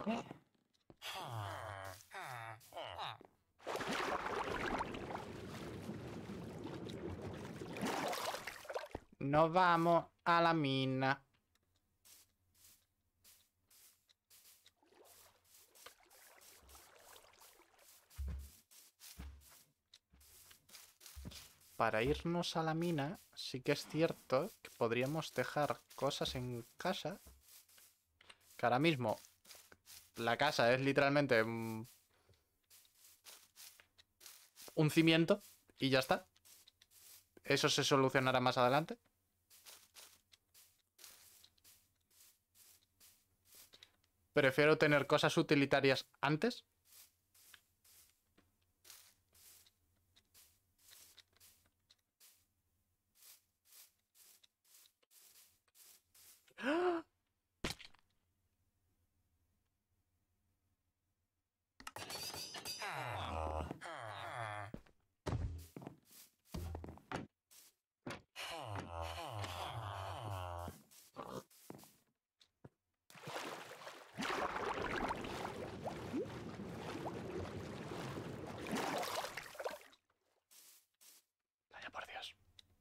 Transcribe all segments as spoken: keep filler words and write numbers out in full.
Nos vamos a la mina. Para irnos a la mina, sí que es cierto que podríamos dejar cosas en casa. Que ahora mismo la casa es literalmente un, un cimiento y ya está. Eso se solucionará más adelante. Prefiero tener cosas utilitarias antes. Vaya por Dios.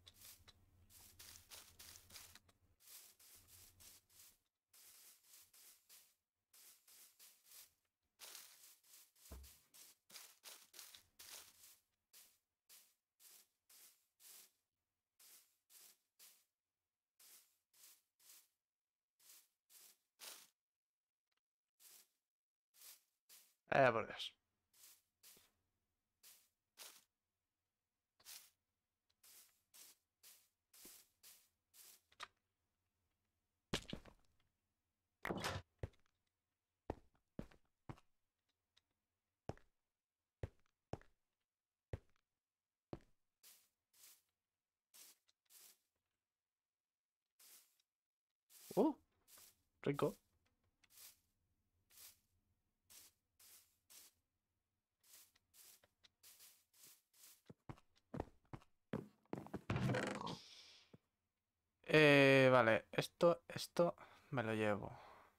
Vaya por Dios. Uh, rico. Eh, vale, esto, esto me lo llevo.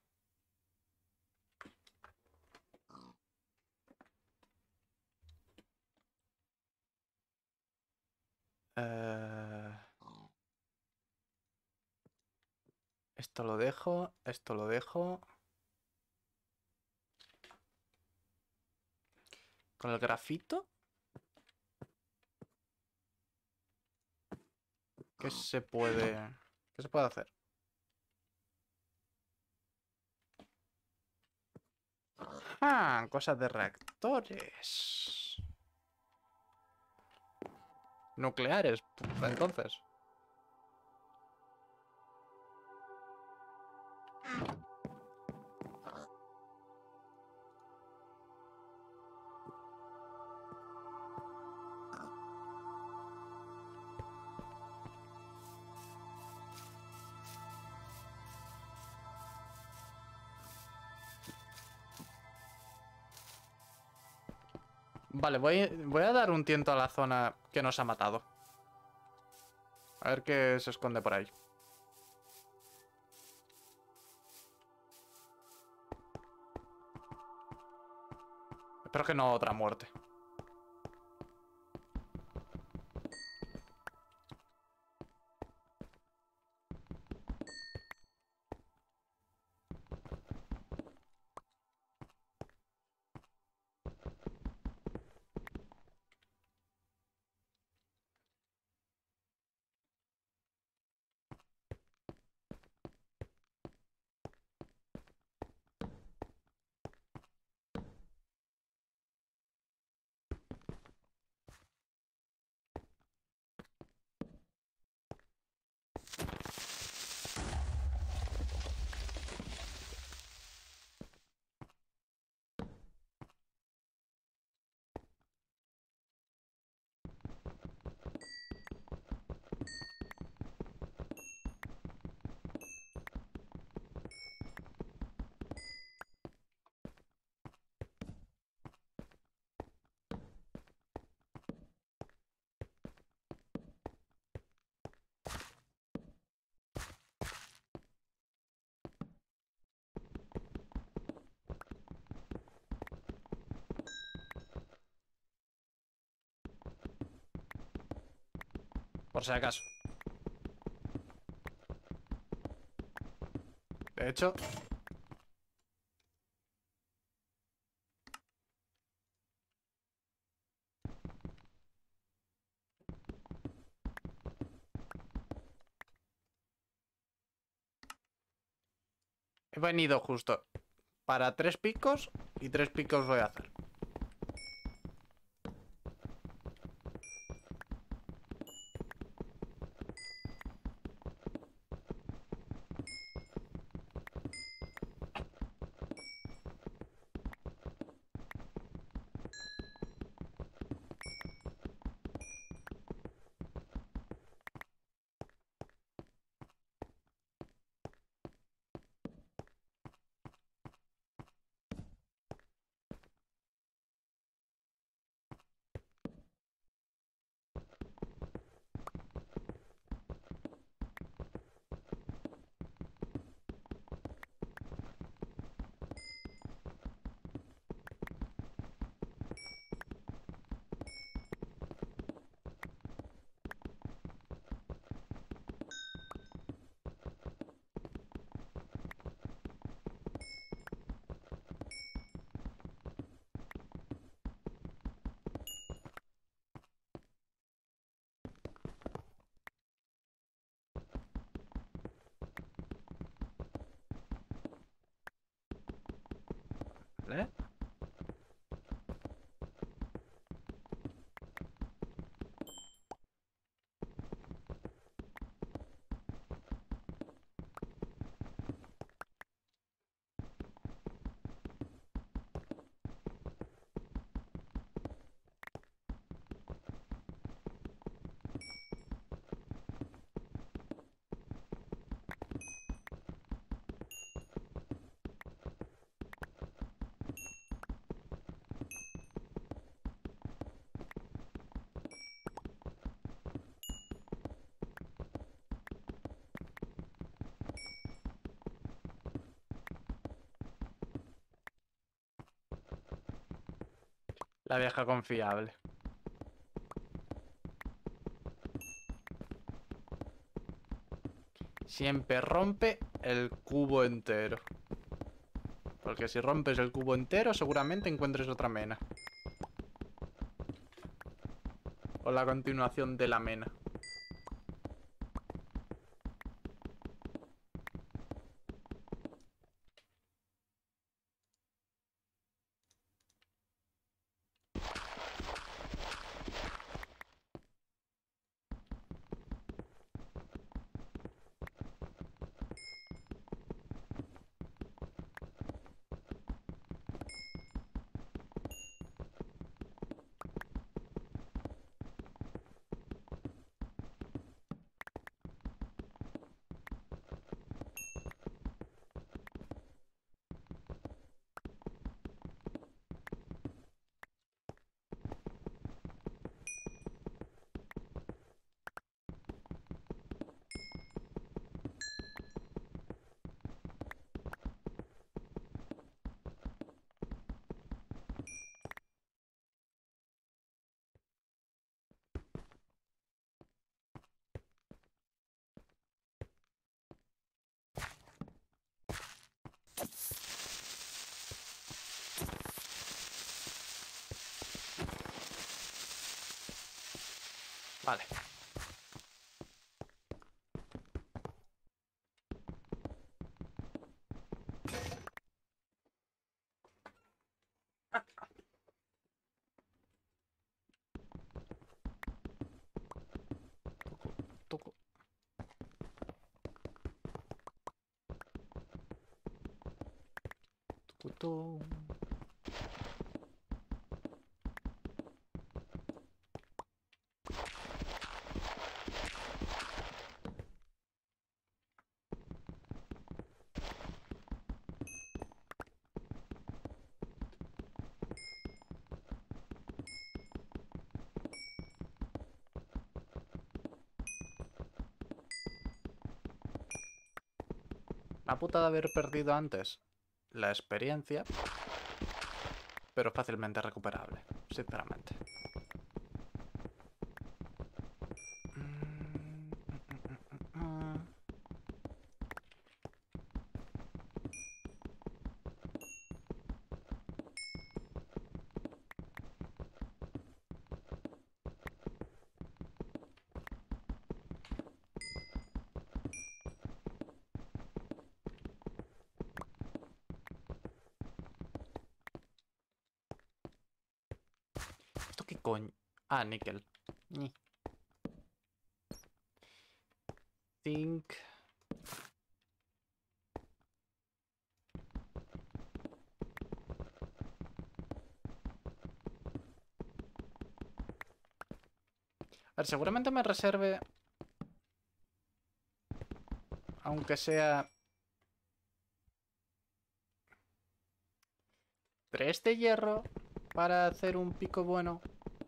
Eh, esto lo dejo, esto lo dejo. Con el grafito. ¿Qué se puede, qué se puede hacer? Ah, cosas de reactores. Nucleares, entonces. Vale, voy, voy a dar un tiento a la zona que nos ha matado. A ver qué se esconde por ahí. Espero que no otra muerte. Por si acaso. De hecho... He venido justo para tres picos y tres picos voy a hacer. ¿Vale? La vieja confiable. Siempre rompe el cubo entero. Porque si rompes el cubo entero, seguramente encuentres otra mena. O la continuación de la mena. Vale. Toco, toco. Toco, toco. La puta de haber perdido antes la experiencia, pero fácilmente recuperable, sinceramente. Mm. coño? Ah, níquel. Ñi. Zinc. A ver, seguramente me reserve... Aunque sea... Tres de hierro para hacer un pico bueno.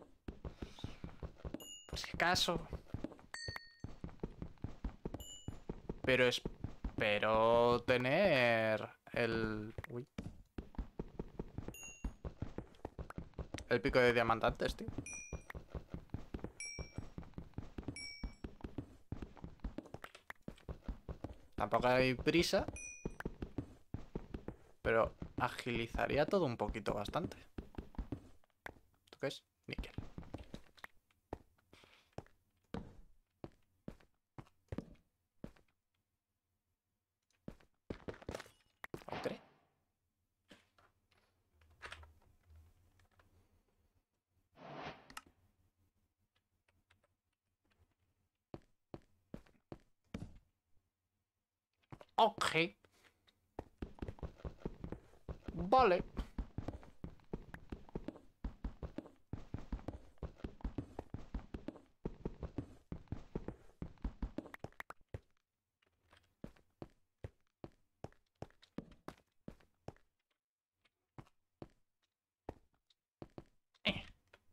Por si acaso. Pero espero tener el... Uy. El pico de diamantantes, tío. Tampoco hay prisa. Pero agilizaría todo un poquito bastante. ¿Esto qué es? Níquel. Ok. Ok. Vale. Eh.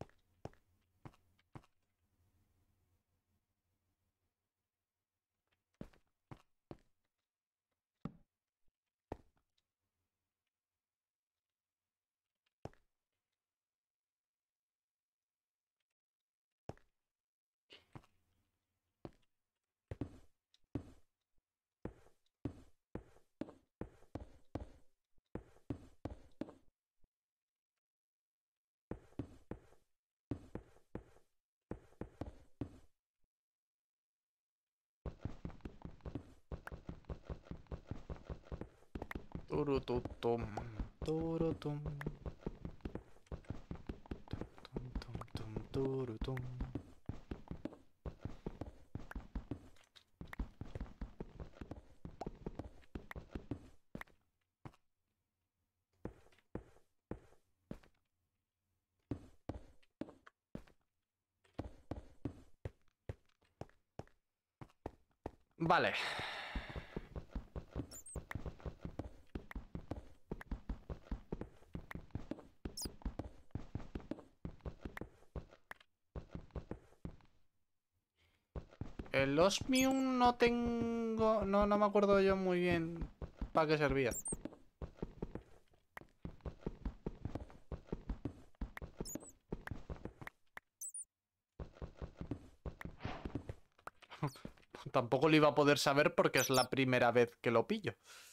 Turututum. Turutum. Tum, tum, tum, turutum. Vale. El osmium no tengo... No, no me acuerdo yo muy bien para qué servía. Tampoco lo iba a poder saber porque es la primera vez que lo pillo.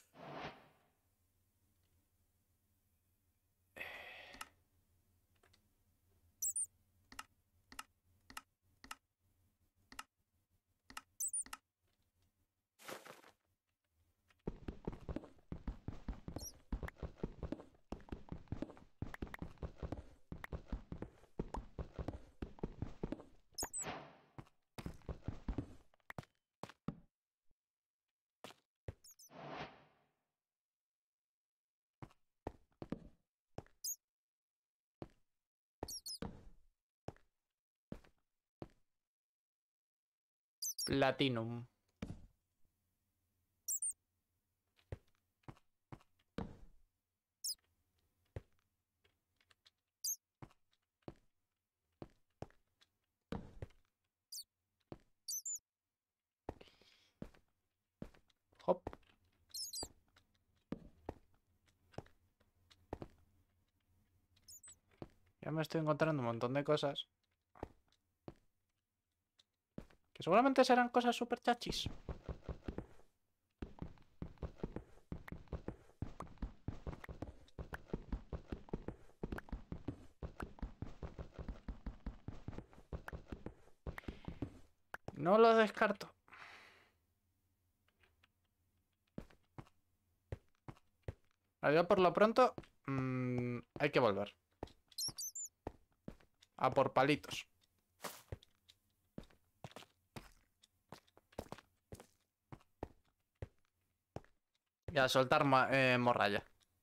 Platinum. Hop. Ya me estoy encontrando un montón de cosas. Que seguramente serán cosas súper chachis. No lo descarto. Yo por lo pronto... Mmm, hay que volver. A por palitos. Y a soltar eh, morralla.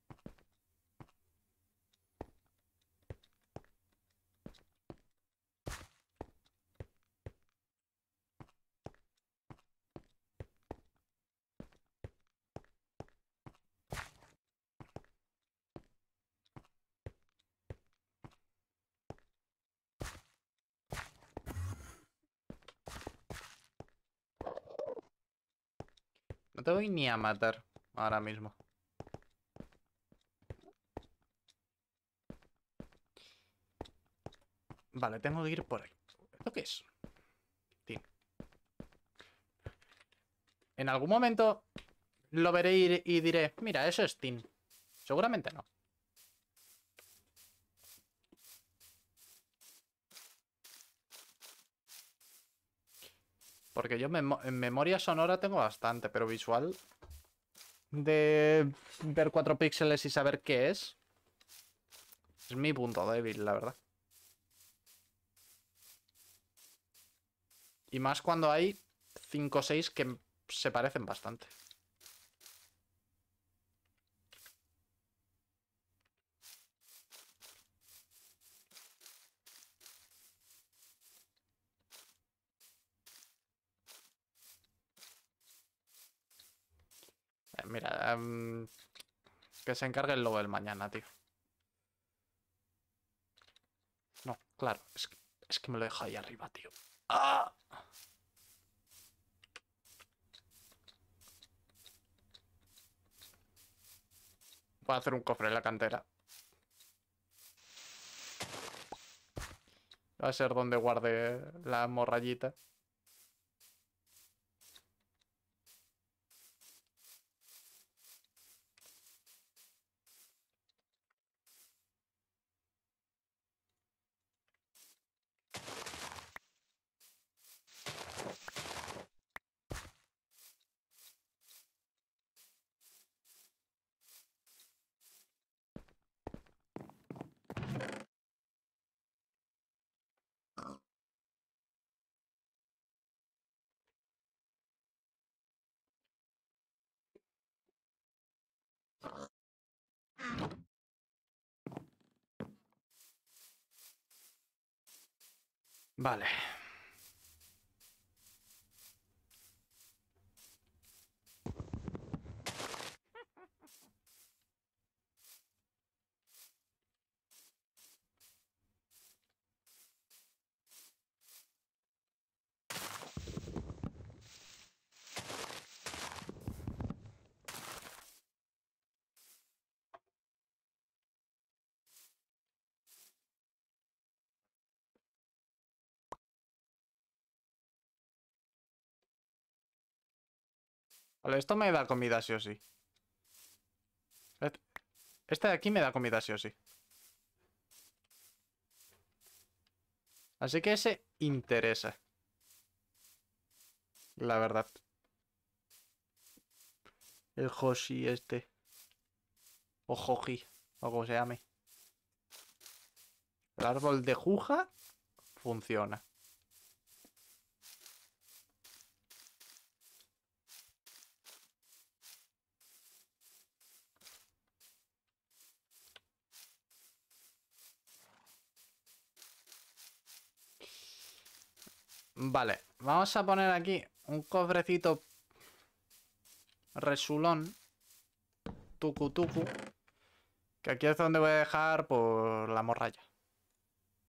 No te voy ni a matar ahora mismo. Vale, tengo que ir por ahí. ¿Esto qué es? Tin. En algún momento lo veré y, y diré, mira, eso es tin. Seguramente no. Porque yo mem en memoria sonora tengo bastante, pero visual de ver cuatro píxeles y saber qué es es mi punto débil, la verdad. Y más cuando hay cinco o seis que se parecen bastante. Eh, mira, um, que se encargue el lobo del mañana, tío. No, claro, es que, es que me lo deja ahí arriba, tío. ¡Ah! Voy a hacer un cofre en la cantera. Va a ser donde guarde la morrayita. Vale. Vale, esto me da comida sí o sí. Este de aquí me da comida sí o sí. Así que ese interesa. La verdad. El Hoshi este. O Hoji. O como se llame. El árbol de Juja funciona. Vale, vamos a poner aquí un cofrecito resulón. Tucu tucu. Que aquí es donde voy a dejar por la morralla.